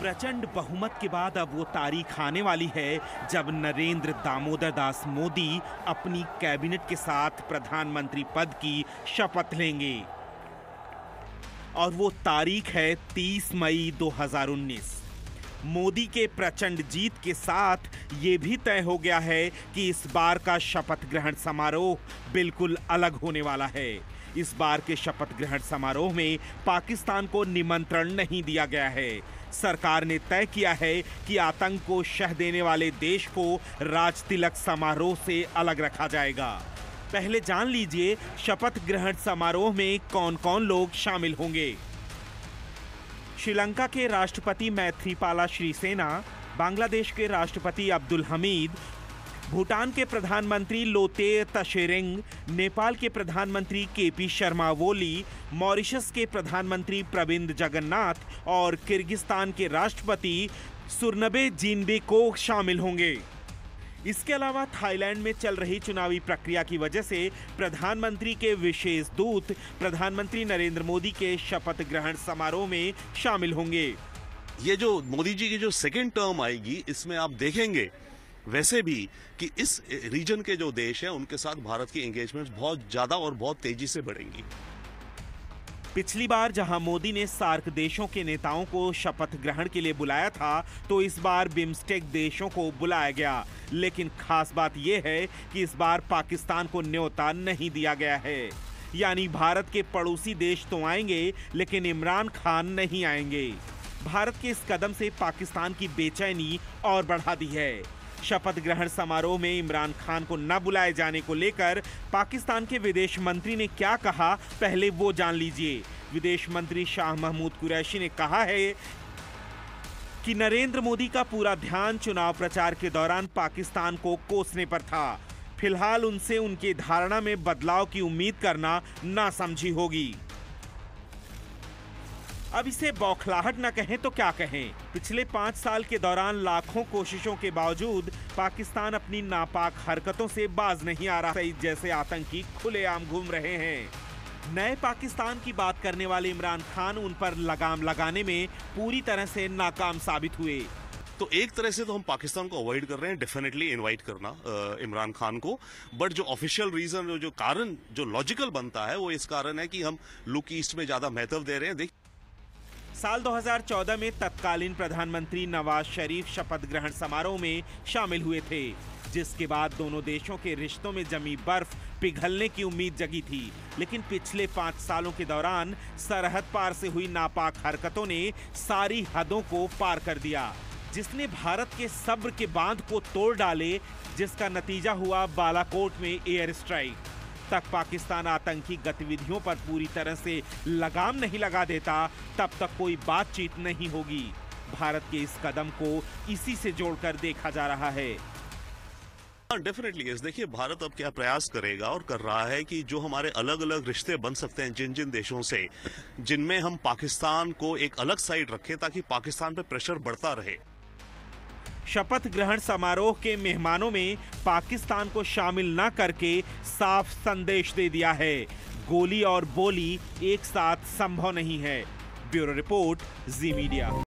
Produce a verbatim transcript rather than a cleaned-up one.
प्रचंड बहुमत के बाद अब वो तारीख आने वाली है जब नरेंद्र दामोदर दास मोदी अपनी कैबिनेट के साथ प्रधानमंत्री पद की शपथ लेंगे। और वो तारीख है तीस मई दो हज़ार उन्नीस। मोदी के प्रचंड जीत के साथ ये भी तय हो गया है कि इस बार का शपथ ग्रहण समारोह बिल्कुल अलग होने वाला है। इस बार के शपथ ग्रहण समारोह में पाकिस्तान को निमंत्रण नहीं दिया गया है। सरकार ने तय किया है कि आतंक को शह देने वाले देश को राज तिलक समारोह से अलग रखा जाएगा। पहले जान लीजिए शपथ ग्रहण समारोह में कौन कौन लोग शामिल होंगे। श्रीलंका के राष्ट्रपति मैत्रीपाला श्रीसेना, बांग्लादेश के राष्ट्रपति अब्दुल हमीद, भूटान के प्रधानमंत्री लोतेय तशेरिंग, नेपाल के प्रधानमंत्री के पी शर्मा ओली, मॉरिशस के प्रधानमंत्री प्रविंद जगन्नाथ और किर्गिस्तान के राष्ट्रपति सूरोनबे जीनबेकोव शामिल होंगे। इसके अलावा थाईलैंड में चल रही चुनावी प्रक्रिया की वजह से प्रधानमंत्री के विशेष दूत प्रधानमंत्री नरेंद्र मोदी के शपथ ग्रहण समारोह में शामिल होंगे। ये जो मोदी जी की जो सेकेंड टर्म आएगी, इसमें आप देखेंगे वैसे भी कि इस रीजन के जो देश हैं उनके साथ भारत की एंगेजमेंट्स बहुत ज्यादा और बहुत तेजी से बढ़ेंगी। पिछली बार जहां मोदी ने सार्क देशों के नेताओं को शपथ ग्रहण के लिए बुलाया था, तो इस बार बिम्स्टेक देशों को बुलाया गया। लेकिन खास बात यह है कि इस बार पाकिस्तान को न्योता नहीं दिया गया है। यानी भारत के पड़ोसी देश तो आएंगे, लेकिन इमरान खान नहीं आएंगे। भारत के इस कदम से पाकिस्तान की बेचैनी और बढ़ा दी है। शपथ ग्रहण समारोह में इमरान खान को न बुलाए जाने को लेकर पाकिस्तान के विदेश मंत्री ने क्या कहा, पहले वो जान लीजिए। विदेश मंत्री शाह महमूद कुरैशी ने कहा है कि नरेंद्र मोदी का पूरा ध्यान चुनाव प्रचार के दौरान पाकिस्तान को कोसने पर था। फिलहाल उनसे उनकी धारणा में बदलाव की उम्मीद करना नासमझी होगी। अब इसे बौखलाहट न कहें तो क्या कहें। पिछले पाँच साल के दौरान लाखों कोशिशों के बावजूद पाकिस्तान अपनी नापाक हरकतों से बाज नहीं आ रहा। जैसे आतंकी खुलेआम घूम रहे हैं। नए पाकिस्तान की बात करने वाले इमरान खान उन पर लगाम लगाने में पूरी तरह से नाकाम साबित हुए। तो एक तरह से तो हम पाकिस्तान को अवॉइड कर रहे हैं, डेफिनेटली इनवाइट करना इमरान खान को। बट जो ऑफिशियल रीजन, जो कारण जो लॉजिकल बनता है, वो इस कारण है कि हम लुक ईस्ट में ज्यादा महत्व दे रहे हैं। देख साल दो हज़ार चौदह में तत्कालीन प्रधानमंत्री नवाज शरीफ शपथ ग्रहण समारोह में शामिल हुए थे, जिसके बाद दोनों देशों के रिश्तों में जमी बर्फ पिघलने की उम्मीद जगी थी। लेकिन पिछले पाँच सालों के दौरान सरहद पार से हुई नापाक हरकतों ने सारी हदों को पार कर दिया, जिसने भारत के सब्र के बांध को तोड़ डाले, जिसका नतीजा हुआ बालाकोट में एयर स्ट्राइक। तक पाकिस्तान आतंकी गतिविधियों पर पूरी तरह से लगाम नहीं लगा देता, तब तक कोई बातचीत नहीं होगी। भारत के इस कदम को इसी से जोड़कर देखा जा रहा है। डेफिनेटली yes, देखिए भारत अब क्या प्रयास करेगा और कर रहा है कि जो हमारे अलग अलग रिश्ते बन सकते हैं जिन जिन देशों से, जिनमें हम पाकिस्तान को एक अलग साइड रखें ताकि पाकिस्तान पे प्रेशर बढ़ता रहे। शपथ ग्रहण समारोह के मेहमानों में पाकिस्तान को शामिल न करके साफ संदेश दे दिया है, गोली और बोली एक साथ संभव नहीं है। Bureau report, Zee media.